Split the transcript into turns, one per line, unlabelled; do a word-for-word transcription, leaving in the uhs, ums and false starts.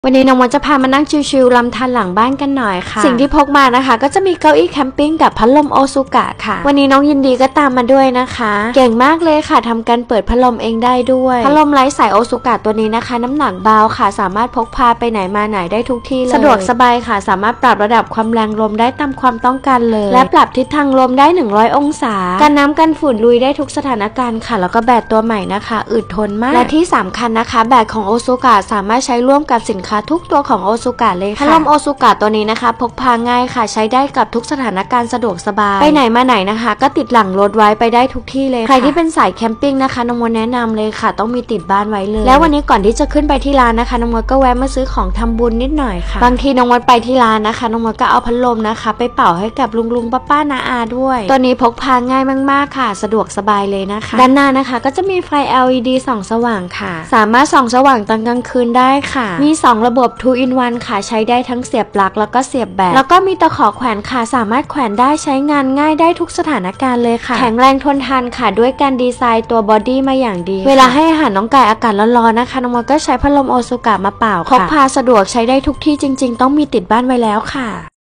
วันนี้น้องมดจะพามานั่งชิวๆลำธารหลังบ้านกันหน่อยค่ะสิ่งที่พกมานะคะก็จะมีเก้าอี้แคมปิ้งกับพัดลมโอซูกะค่ะวันนี้น้องยินดีก็ตามมาด้วยนะคะเก่งมากเลยค่ะทำการเปิดพัดลมเองได้ด้วยพัดลมไร้สายโอซูกะตัวนี้นะคะน้ำหนักเบาค่ะสามารถพกพาไปไหนมาไหนได้ทุกที่เลยสะดวกสบายค่ะสามารถปรับระดับความแรงลมได้ตามความต้องการเลยและปรับทิศทางลมได้หนึ่งร้อยองศากันน้ำกันฝุ่นลุยได้ทุกสถานการณ์ค่ะแล้วก็แบตตัวใหม่นะคะอึดทนมากและที่สำคัญนะคะแบตของโอซูกะสามารถใช้ร่วมกับสินค้าทุกตัวของโอซูกะเลยค่ะพัดลมโอซูกะตัวนี้นะคะพกพาง่ายค่ะใช้ได้กับทุกสถานการณ์สะดวกสบายไปไหนมาไหนนะคะก็ติดหลังรถไว้ไปได้ทุกที่เลยใครที่เป็นสายแคมปิ้งนะคะน้องมดแนะนำเลยค่ะต้องมีติดบ้านไว้เลยแล้ววันนี้ก่อนที่จะขึ้นไปที่ร้านนะคะน้องมดก็แวะมาซื้อของทำบุญนิดหน่อยค่ะบางทีน้องมดไปที่ร้านนะคะน้องมดก็เอาพัดลมนะคะไปเป่าให้กับลุงลุงป้าป้าน้าอาด้วยตัวนี้พกพาง่ายมากๆค่ะสะดวกสบายเลยนะคะด้านหน้านะคะก็จะมีไฟ แอล อี ดี ส่องสว่างค่ะสามารถส่องสว่างตอนกลางคืนได้ค่ะมีสองระบบ ทู อิน วัน ค่ะใช้ได้ทั้งเสียบปลั๊กแล้วก็เสียบแบตแล้วก็มีตะขอแขวนค่ะสามารถแขวนได้ใช้งานง่ายได้ทุกสถานการณ์เลยค่ะแข็งแรงทนทานค่ะด้วยการดีไซน์ตัวบอดี้มาอย่างดีเวลาให้อาหารน้องไก่อากาศร้อนๆนะคะน้องมดก็ใช้พัดลมโอซูกะมาเป่าค่ะพกพาสะดวกใช้ได้ทุกที่จริงๆต้องมีติดบ้านไว้แล้วค่ะ